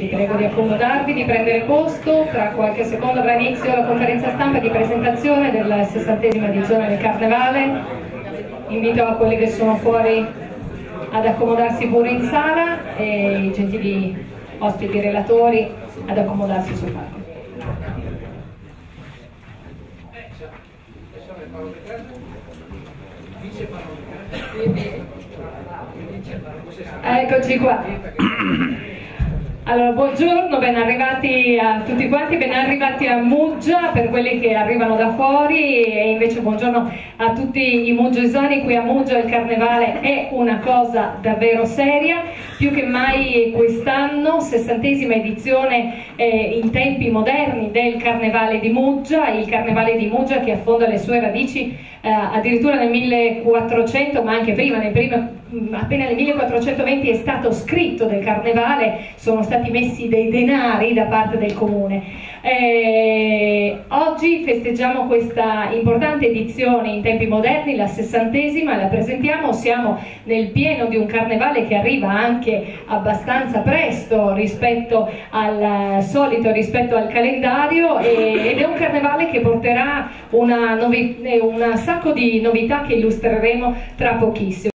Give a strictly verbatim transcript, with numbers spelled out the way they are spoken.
Vi prego di accomodarvi, di prendere posto. Tra qualche secondo avrà inizio la conferenza stampa di presentazione della sessantesima edizione del Carnevale. Invito a quelli che sono fuori ad accomodarsi pure in sala e i gentili ospiti relatori ad accomodarsi sul palco. Eccoci qua. Allora, buongiorno, ben arrivati a tutti quanti, ben arrivati a Muggia per quelli che arrivano da fuori, e invece buongiorno a tutti i muggesani. Qui a Muggia il Carnevale è una cosa davvero seria, più che mai quest'anno, sessantesima edizione eh, in tempi moderni del Carnevale di Muggia, il Carnevale di Muggia che affonda le sue radici eh, addirittura nel millequattrocento, ma anche prima, nel primo, appena nel millequattrocentoventi è stato scritto del Carnevale, sono stati messi dei denari da parte del comune. Eh, oggi festeggiamo questa importante edizione in tempi moderni, la sessantesima, la presentiamo, siamo nel pieno di un Carnevale che arriva anche abbastanza presto rispetto al solito, rispetto al calendario, e, ed è un Carnevale che porterà una, un sacco di novità che illustreremo tra pochissimo.